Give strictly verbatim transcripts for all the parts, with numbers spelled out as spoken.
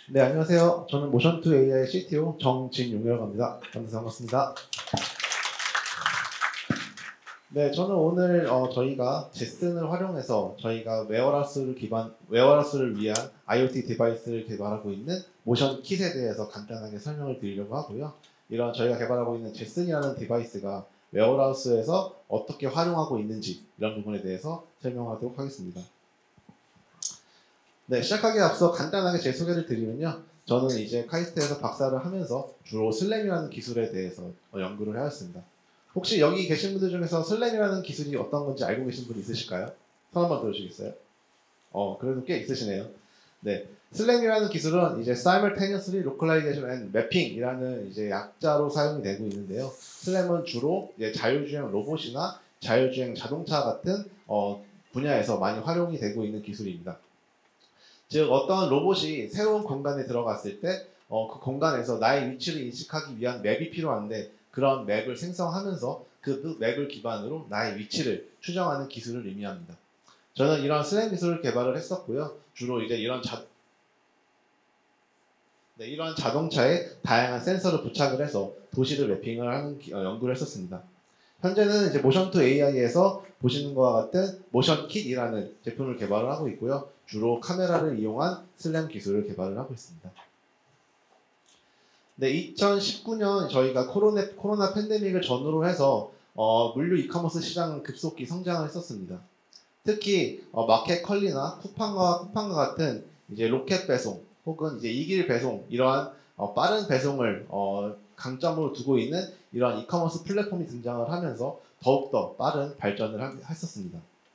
네, 안녕하세요. 저는 모션투 에이아이 씨티오 정진용이라고 합니다. 만나서 반갑습니다. 네, 저는 오늘 어, 저희가 제슨을 활용해서 저희가 웨어하우스를 기반 웨어하우스를 위한 아이오티 디바이스를 개발하고 있는 모션 킷에 대해서 간단하게 설명을 드리려고 하고요. 이런 저희가 개발하고 있는 제슨이라는 디바이스가 웨어하우스에서 어떻게 활용하고 있는지 이런 부분에 대해서 설명하도록 하겠습니다. 네, 시작하기에 앞서 간단하게 제 소개를 드리면요. 저는 이제 카이스트에서 박사를 하면서 주로 슬램이라는 기술에 대해서 연구를 하였습니다. 혹시 여기 계신 분들 중에서 슬램이라는 기술이 어떤 건지 알고 계신 분 있으실까요? 손 한번 들어주시겠어요? 어, 그래도 꽤 있으시네요. 네, 슬램이라는 기술은 이제 Simultaneously Localization and Mapping이라는 이제 약자로 사용이 되고 있는데요. 슬램은 주로 이제 자율주행 로봇이나 자율주행 자동차 같은 어, 분야에서 많이 활용이 되고 있는 기술입니다. 즉 어떤 로봇이 새로운 공간에 들어갔을 때 어, 그 공간에서 나의 위치를 인식하기 위한 맵이 필요한데 그런 맵을 생성하면서 그 맵을 기반으로 나의 위치를 추정하는 기술을 의미합니다. 저는 이런 슬램 기술을 개발을 했었고요. 주로 이제 이런 자 네, 이런 자동차에 다양한 센서를 부착을 해서 도시를 매핑을 하는 기, 어, 연구를 했었습니다. 현재는 이제 모션투 에이아이에서 보시는 것과 같은 모션킷이라는 제품을 개발을 하고 있고요. 주로 카메라를 이용한 슬램 기술을 개발을 하고 있습니다. 네, 이천십구 년 저희가 코로나, 코로나 팬데믹을 전후로 해서 어, 물류 이커머스 시장은 급속히 성장을 했었습니다. 특히 어, 마켓컬리나 쿠팡과 쿠팡과 같은 이제 로켓 배송 혹은 이제 이길 배송 이러한 어, 빠른 배송을 어, 강점으로 두고 있는 이러한 이커머스 플랫폼이 등장을 하면서 더욱더 빠른 발전을 하, 했었습니다.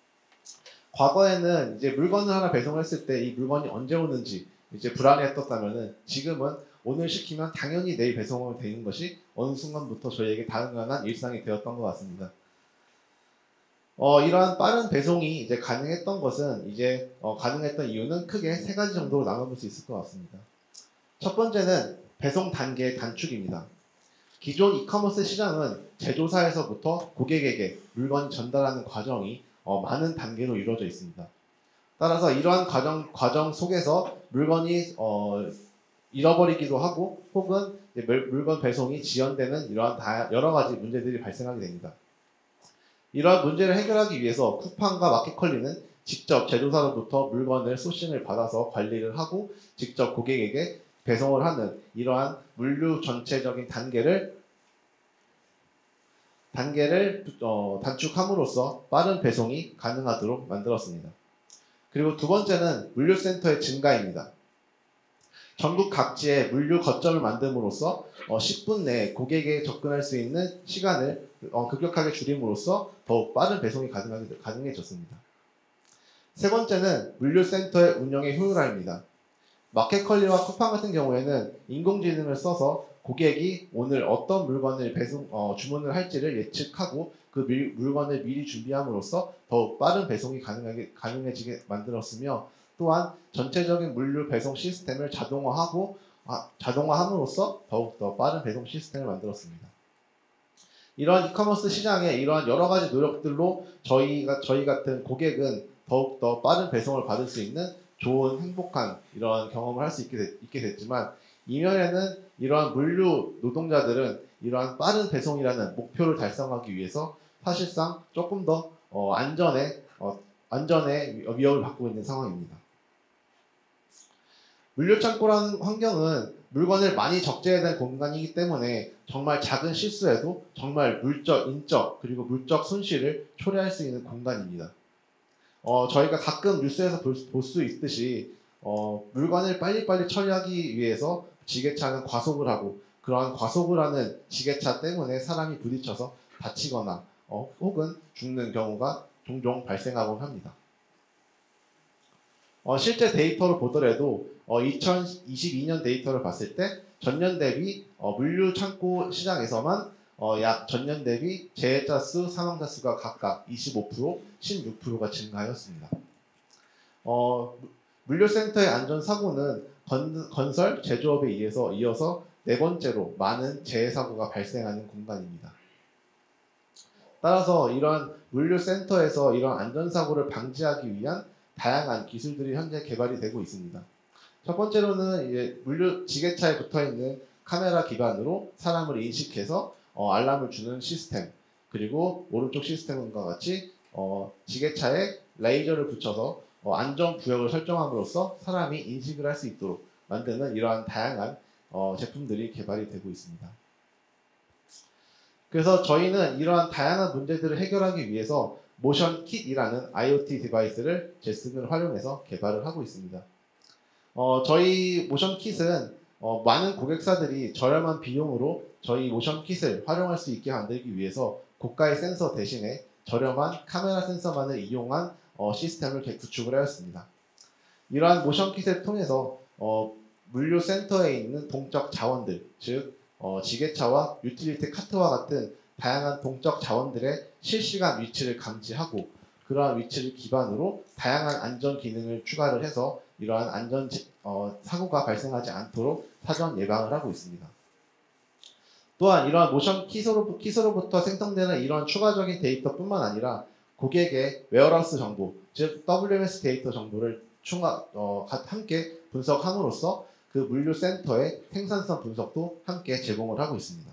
과거에는 이제 물건을 하나 배송을 했을 때 이 물건이 언제 오는지 이제 불안해했었다면은 지금은 오늘 시키면 당연히 내일 배송이 되는 것이 어느 순간부터 저희에게 당연한 일상이 되었던 것 같습니다. 어, 이러한 빠른 배송이 이제 가능했던 것은 이제 어, 가능했던 이유는 크게 세 가지 정도로 나눠볼 수 있을 것 같습니다. 첫 번째는 배송 단계의 단축입니다. 기존 이커머스 시장은 제조사에서부터 고객에게 물건을 전달하는 과정이 어, 많은 단계로 이루어져 있습니다. 따라서 이러한 과정, 과정 속에서 물건이 어, 잃어버리기도 하고 혹은 물건 배송이 지연되는 이러한 다, 여러 가지 문제들이 발생하게 됩니다. 이러한 문제를 해결하기 위해서 쿠팡과 마켓컬리는 직접 제조사로부터 물건을 소싱을 받아서 관리를 하고 직접 고객에게 배송을 하는 이러한 물류 전체적인 단계를 단계를 어, 단축함으로써 빠른 배송이 가능하도록 만들었습니다. 그리고 두 번째는 물류센터의 증가입니다. 전국 각지에 물류 거점을 만듦으로써 어, 십 분 내에 고객에게 접근할 수 있는 시간을 어, 급격하게 줄임으로써 더욱 빠른 배송이 가능하게, 가능해졌습니다. 세 번째는 물류센터의 운영의 효율화입니다. 마켓컬리와 쿠팡 같은 경우에는 인공지능을 써서 고객이 오늘 어떤 물건을 배송, 어, 주문을 할지를 예측하고 그 미, 물건을 미리 준비함으로써 더욱 빠른 배송이 가능하게, 가능해지게 만들었으며 또한 전체적인 물류 배송 시스템을 자동화하고 아, 자동화함으로써 더욱더 빠른 배송 시스템을 만들었습니다. 이러한 이커머스 시장의 이러한 여러 가지 노력들로 저희가, 저희 같은 고객은 더욱더 빠른 배송을 받을 수 있는 좋은 행복한 이러한 경험을 할 수 있게, 있게 됐지만 이면에는 이러한 물류 노동자들은 이러한 빠른 배송이라는 목표를 달성하기 위해서 사실상 조금 더 어, 안전에, 어, 안전에 위협을 받고 있는 상황입니다. 물류창고라는 환경은 물건을 많이 적재해야 될 공간이기 때문에 정말 작은 실수에도 정말 물적, 인적, 그리고 물적 손실을 초래할 수 있는 공간입니다. 어, 저희가 가끔 뉴스에서 볼 수 있듯이 어, 물건을 빨리빨리 처리하기 위해서 지게차는 과속을 하고 그러한 과속을 하는 지게차 때문에 사람이 부딪혀서 다치거나 어, 혹은 죽는 경우가 종종 발생하곤 합니다. 어, 실제 데이터로 보더라도 어, 이천이십이 년 데이터를 봤을 때 전년 대비 어, 물류 창고 시장에서만 어, 약 전년 대비 재해자 수, 사망자 수가 각각 이십오 퍼센트, 십육 퍼센트가 증가하였습니다. 어, 물류센터의 안전사고는 건, 건설, 제조업에 의해서 이어서 네 번째로 많은 재해사고가 발생하는 공간입니다. 따라서 이러한 물류센터에서 이러한 안전사고를 방지하기 위한 다양한 기술들이 현재 개발이 되고 있습니다. 첫 번째로는 이제 물류 지게차에 붙어 있는 카메라 기반으로 사람을 인식해서 어, 알람을 주는 시스템, 그리고 오른쪽 시스템과 같이 어, 지게차에 레이저를 붙여서 어, 안전 구역을 설정함으로써 사람이 인식을 할 수 있도록 만드는 이러한 다양한 어, 제품들이 개발이 되고 있습니다. 그래서 저희는 이러한 다양한 문제들을 해결하기 위해서 모션 킷이라는 아이오티 디바이스를 제스근을 활용해서 개발을 하고 있습니다. 어, 저희 모션 킷은 어, 많은 고객사들이 저렴한 비용으로 저희 모션 킷을 활용할 수 있게 만들기 위해서 고가의 센서 대신에 저렴한 카메라 센서만을 이용한 어, 시스템을 구축을 하였습니다. 이러한 모션 킷을 통해서 어, 물류 센터에 있는 동적 자원들, 즉 어, 지게차와 유틸리티 카트와 같은 다양한 동적 자원들의 실시간 위치를 감지하고 그러한 위치를 기반으로 다양한 안전 기능을 추가를 해서 이러한 안전 어, 사고가 발생하지 않도록 사전 예방을 하고 있습니다. 또한 이러한 모션 킷으로, 킷으로부터 생성되는 이러한 추가적인 데이터뿐만 아니라 고객의 웨어하우스 정보, 즉 더블유엠에스 데이터 정보를 추가, 어, 함께 분석함으로써 그 물류센터의 생산성 분석도 함께 제공을 하고 있습니다.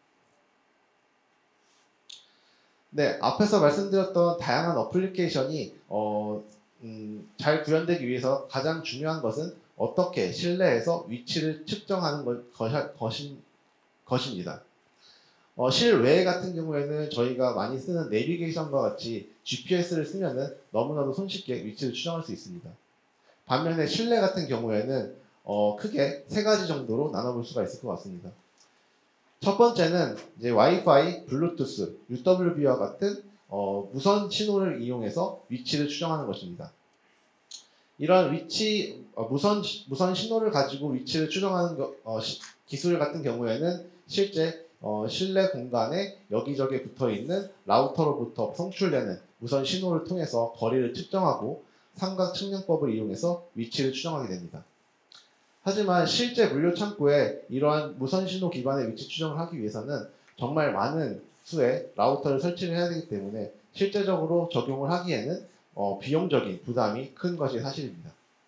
네, 앞에서 말씀드렸던 다양한 어플리케이션이 어, 음, 잘 구현되기 위해서 가장 중요한 것은 어떻게 실내에서 위치를 측정하는 것, 것인, 것입니다. 어, 실외 같은 경우에는 저희가 많이 쓰는 내비게이션과 같이 지피에스를 쓰면은 너무나도 손쉽게 위치를 추정할 수 있습니다. 반면에 실내 같은 경우에는 어, 크게 세 가지 정도로 나눠볼 수가 있을 것 같습니다. 첫 번째는 이제 와이파이, 블루투스, 유더블유비와 같은 어, 무선 신호를 이용해서 위치를 추정하는 것입니다. 이런 위치 어, 무선 무선 신호를 가지고 위치를 추정하는 거, 어, 시, 기술 같은 경우에는 실제 어, 실내 공간에 여기저기 붙어 있는 라우터로부터 송출되는 무선 신호를 통해서 거리를 측정하고 삼각 측량법을 이용해서 위치를 추정하게 됩니다. 하지만 실제 물류 창고에 이러한 무선 신호 기반의 위치 추정을 하기 위해서는 정말 많은 수의 라우터를 설치를 해야 되기 때문에 실제적으로 적용을 하기에는 어, 비용적인 부담이 큰 것이 사실입니다.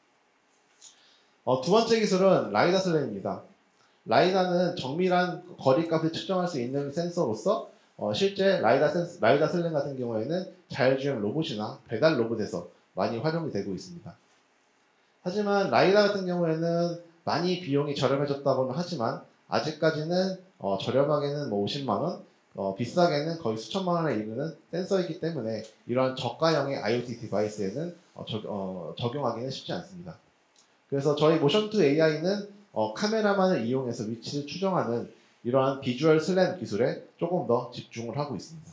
어, 두 번째 기술은 라이다 슬램입니다. 라이다는 정밀한 거리값을 측정할 수 있는 센서로서 어, 실제 라이다, 센스, 라이다 슬램 같은 경우에는 자율주행 로봇이나 배달 로봇에서 많이 활용이 되고 있습니다. 하지만 라이다 같은 경우에는 많이 비용이 저렴해졌다고는 하지만 아직까지는 어, 저렴하게는 뭐 오십만 원, 어, 비싸게는 거의 수천만 원에 이르는 센서이기 때문에 이러한 저가형의 아이오티 디바이스에는 어, 적, 어, 적용하기는 쉽지 않습니다. 그래서 저희 모션투 에이아이는 어, 카메라만을 이용해서 위치를 추정하는 이러한 비주얼 슬램 기술에 조금 더 집중을 하고 있습니다.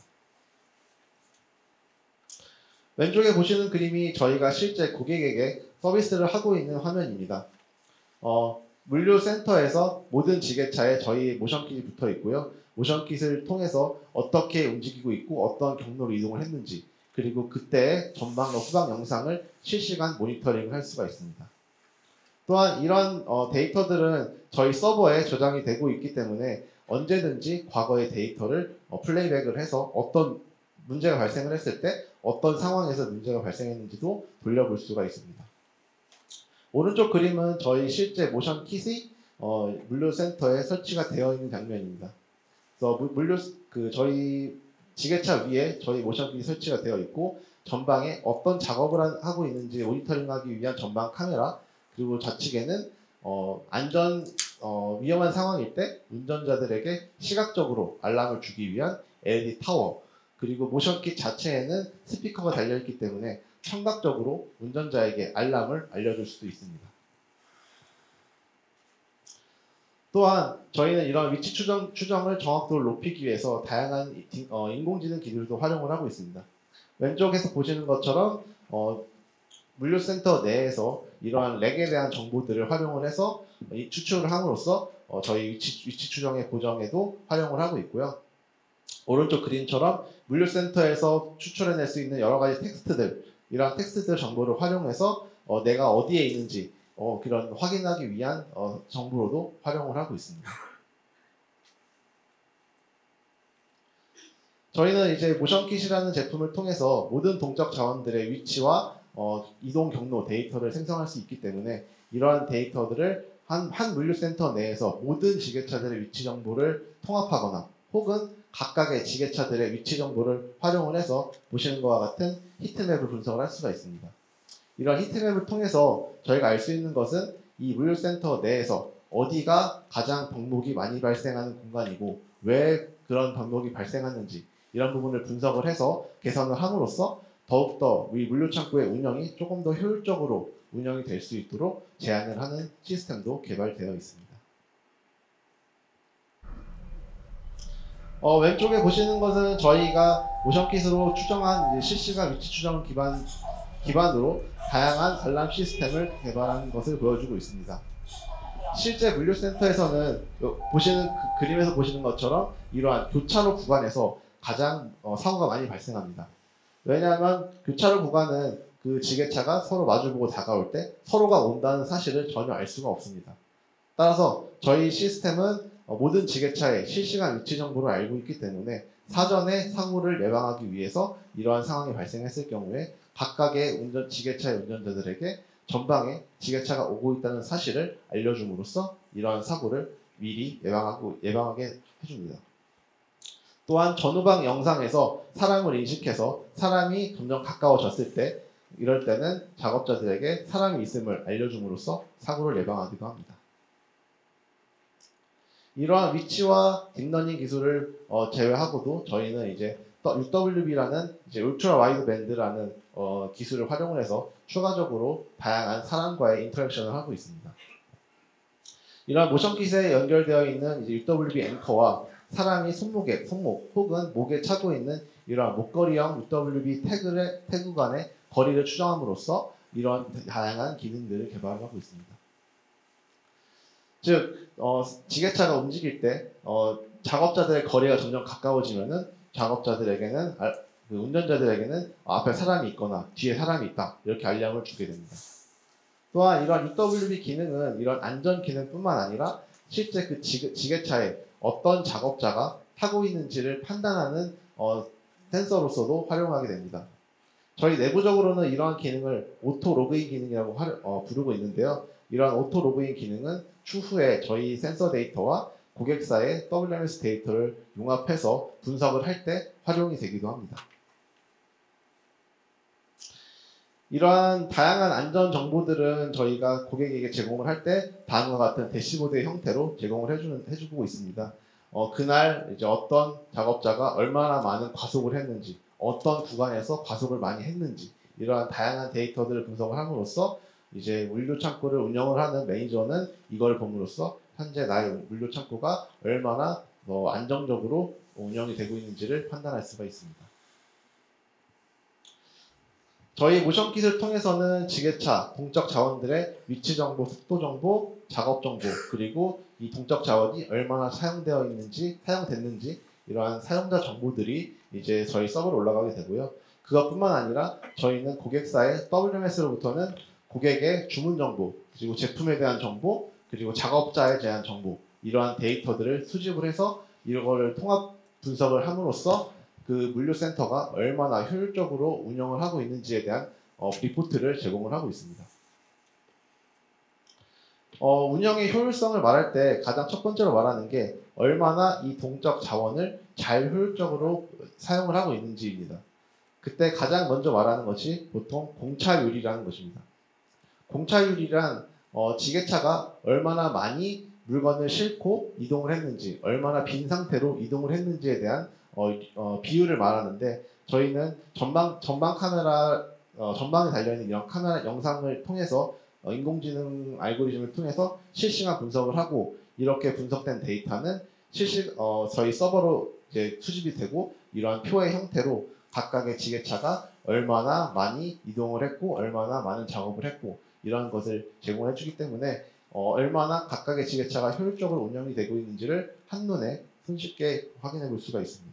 왼쪽에 보시는 그림이 저희가 실제 고객에게 서비스를 하고 있는 화면입니다. 어, 물류센터에서 모든 지게차에 저희 모션킷이 붙어 있고요. 모션킷을 통해서 어떻게 움직이고 있고 어떤 경로로 이동을 했는지 그리고 그때의 전방과 후방 영상을 실시간 모니터링을 할 수가 있습니다. 또한 이런 어, 데이터들은 저희 서버에 저장이 되고 있기 때문에 언제든지 과거의 데이터를 어, 플레이백을 해서 어떤 문제가 발생을 했을 때 어떤 상황에서 문제가 발생했는지도 돌려볼 수가 있습니다. 오른쪽 그림은 저희 실제 모션 킷이 어, 물류센터에 설치가 되어 있는 장면입니다. 그래서 물류 그 저희 지게차 위에 저희 모션 킷이 설치가 되어 있고 전방에 어떤 작업을 하고 있는지 모니터링하기 위한 전방 카메라 그리고 좌측에는 어, 안전 어, 위험한 상황일 때 운전자들에게 시각적으로 알람을 주기 위한 엘이디 타워 그리고 모션킷 자체에는 스피커가 달려있기 때문에 청각적으로 운전자에게 알람을 알려줄 수도 있습니다. 또한 저희는 이런 위치 추정, 추정을 정확도를 높이기 위해서 다양한 어, 인공지능 기술도 활용을 하고 있습니다. 왼쪽에서 보시는 것처럼 어, 물류센터 내에서 이러한 렉에 대한 정보들을 활용을 해서 추출을 함으로써 어, 저희 위치, 위치 추정의 보정에도 활용을 하고 있고요. 오른쪽 그림처럼 물류센터에서 추출해낼 수 있는 여러 가지 텍스트들, 이러한 텍스트들 정보를 활용해서 어, 내가 어디에 있는지 어, 그런 확인하기 위한 어, 정보로도 활용을 하고 있습니다. 저희는 이제 모션킷이라는 제품을 통해서 모든 동적 자원들의 위치와 어, 이동 경로 데이터를 생성할 수 있기 때문에 이러한 데이터들을 한, 한 물류센터 내에서 모든 지게차들의 위치 정보를 통합하거나 혹은 각각의 지게차들의 위치 정보를 활용을 해서 보시는 것과 같은 히트맵을 분석을 할 수가 있습니다. 이런 히트맵을 통해서 저희가 알 수 있는 것은 이 물류센터 내에서 어디가 가장 병목이 많이 발생하는 공간이고 왜 그런 병목이 발생하는지 이런 부분을 분석을 해서 개선을 함으로써 더욱더 우리 물류창고의 운영이 조금 더 효율적으로 운영이 될 수 있도록 제안을 하는 시스템도 개발되어 있습니다. 어, 왼쪽에 보시는 것은 저희가 모션킷으로 추정한 이제 실시간 위치 추정 기반, 기반으로 다양한 알람 시스템을 개발한 것을 보여주고 있습니다. 실제 물류센터에서는 보시는 그 그림에서 보시는 것처럼 이러한 교차로 구간에서 가장 어, 사고가 많이 발생합니다. 왜냐하면 교차로 구간은 그 지게차가 서로 마주보고 다가올 때 서로가 온다는 사실을 전혀 알 수가 없습니다. 따라서 저희 시스템은 모든 지게차의 실시간 위치 정보를 알고 있기 때문에 사전에 사고를 예방하기 위해서 이러한 상황이 발생했을 경우에 각각의 운전, 지게차의 운전자들에게 전방에 지게차가 오고 있다는 사실을 알려줌으로써 이러한 사고를 미리 예방하고, 예방하게 해줍니다. 또한 전후방 영상에서 사람을 인식해서 사람이 점점 가까워졌을 때 이럴 때는 작업자들에게 사람이 있음을 알려줌으로써 사고를 예방하기도 합니다. 이러한 위치와 딥러닝 기술을 어, 제외하고도 저희는 이제 유 더블유 비라는 이제 울트라 와이드 밴드라는 어, 기술을 활용을 해서 추가적으로 다양한 사람과의 인터랙션을 하고 있습니다. 이러한 모션킷에 연결되어 있는 이제 유 더블유 비 앵커와 사람이 손목에, 손목 혹은 목에 차고 있는 이러한 목걸이형 유 더블유 비 태그의, 태그 간의 거리를 추정함으로써 이런 다양한 기능들을 개발하고 있습니다. 즉, 어, 지게차가 움직일 때 어, 작업자들의 거리가 점점 가까워지면은 작업자들에게는 아, 그 운전자들에게는 앞에 사람이 있거나 뒤에 사람이 있다 이렇게 알람을 주게 됩니다. 또한 이러한 유 더블유 비 기능은 이런 안전 기능뿐만 아니라 실제 그 지게, 지게차에 어떤 작업자가 타고 있는지를 판단하는 어, 센서로서도 활용하게 됩니다. 저희 내부적으로는 이러한 기능을 오토 로그인 기능이라고 하, 어, 부르고 있는데요. 이러한 오토 로그인 기능은 추후에 저희 센서 데이터와 고객사의 더블유 엠 에스 데이터를 융합해서 분석을 할 때 활용이 되기도 합니다. 이러한 다양한 안전 정보들은 저희가 고객에게 제공을 할 때 다음과 같은 대시보드의 형태로 제공을 해주는, 해주고 있습니다. 어, 그날 이제 어떤 작업자가 얼마나 많은 과속을 했는지, 어떤 구간에서 과속을 많이 했는지, 이러한 다양한 데이터들을 분석을 함으로써 이제 물류 창고를 운영을 하는 매니저는 이걸 봄으로써 현재 나의 물류 창고가 얼마나 어, 안정적으로 운영이 되고 있는지를 판단할 수가 있습니다. 저희 모션킷을 통해서는 지게차, 동적 자원들의 위치 정보, 속도 정보, 작업 정보, 그리고 이 동적 자원이 얼마나 사용되어 있는지, 사용됐는지 이러한 사용자 정보들이 이제 저희 서버로 올라가게 되고요. 그것뿐만 아니라 저희는 고객사의 더블유 엠 에스로부터는 고객의 주문 정보, 그리고 제품에 대한 정보, 그리고 작업자에 대한 정보 이러한 데이터들을 수집을 해서 이거를 통합 분석을 함으로써 그 물류센터가 얼마나 효율적으로 운영을 하고 있는지에 대한 어, 리포트를 제공을 하고 있습니다. 어, 운영의 효율성을 말할 때 가장 첫 번째로 말하는 게 얼마나 이 동적 자원을 잘 효율적으로 사용을 하고 있는지입니다. 그때 가장 먼저 말하는 것이 보통 공차율이라는 것입니다. 공차율이란 어, 지게차가 얼마나 많이 물건을 싣고 이동을 했는지, 얼마나 빈 상태로 이동을 했는지에 대한 어, 어, 비율을 말하는데 저희는 전방, 전방 카메라, 어, 전방에 달려있는 이런 카메라 영상을 통해서 어, 인공지능 알고리즘을 통해서 실시간 분석을 하고 이렇게 분석된 데이터는 실시, 어, 저희 서버로 이제 수집이 되고 이러한 표의 형태로 각각의 지게차가 얼마나 많이 이동을 했고 얼마나 많은 작업을 했고 이런 것을 제공해 주기 때문에 어, 얼마나 각각의 지게차가 효율적으로 운영이 되고 있는지를 한눈에 손쉽게 확인해 볼 수가 있습니다.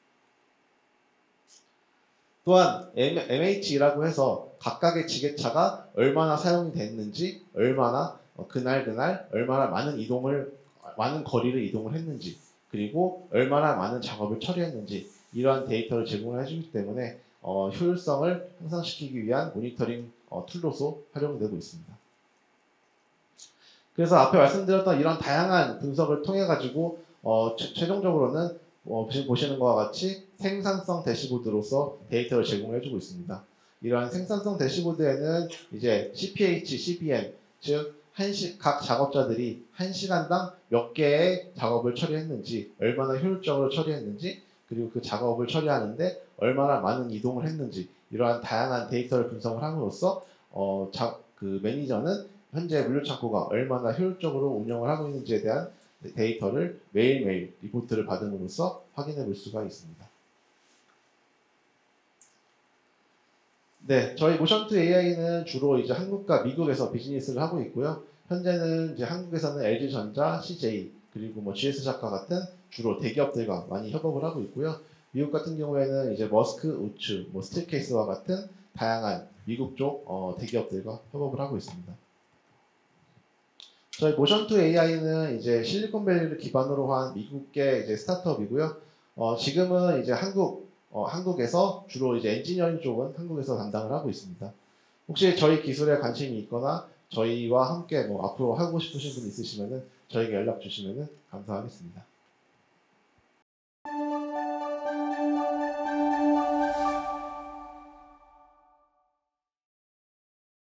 또한 엠 에이치라고 해서 각각의 지게차가 얼마나 사용이 됐는지, 얼마나 어, 그날 그날 얼마나 많은 이동을 많은 거리를 이동을 했는지, 그리고 얼마나 많은 작업을 처리했는지 이러한 데이터를 제공을 해주기 때문에 어, 효율성을 향상시키기 위한 모니터링 어, 툴로서 활용되고 있습니다. 그래서 앞에 말씀드렸던 이런 다양한 분석을 통해 가지고 어, 최, 최종적으로는 어, 지금 보시는 것과 같이 생산성 대시보드로서 데이터를 제공해주고 있습니다. 이러한 생산성 대시보드에는 이제 씨피에이치, 씨비엠, 즉 한시, 각 작업자들이 한 시간당 몇 개의 작업을 처리했는지, 얼마나 효율적으로 처리했는지, 그리고 그 작업을 처리하는데 얼마나 많은 이동을 했는지, 이러한 다양한 데이터를 분석을 함으로써 어, 자, 그 매니저는 현재 물류창고가 얼마나 효율적으로 운영을 하고 있는지에 대한 데이터를 매일매일 리포트를 받음으로써 확인해 볼 수가 있습니다. 네, 저희 모션 투 에이아이는 주로 이제 한국과 미국에서 비즈니스를 하고 있고요. 현재는 이제 한국에서는 엘지전자, 씨제이, 그리고 뭐 지에스자카 같은 주로 대기업들과 많이 협업을 하고 있고요. 미국 같은 경우에는 이제 머스크, 우츠, 뭐 스틸케이스와 같은 다양한 미국 쪽 어, 대기업들과 협업을 하고 있습니다. 저희 모션 투 에이아이는 이제 실리콘밸리를 기반으로 한 미국계 이제 스타트업이고요. 어, 지금은 이제 한국 어, 한국에서 주로 이제 엔지니어링 쪽은 한국에서 담당을 하고 있습니다. 혹시 저희 기술에 관심이 있거나 저희와 함께 뭐 앞으로 하고 싶으신 분 있으시면은 저에게 연락 주시면은 감사하겠습니다.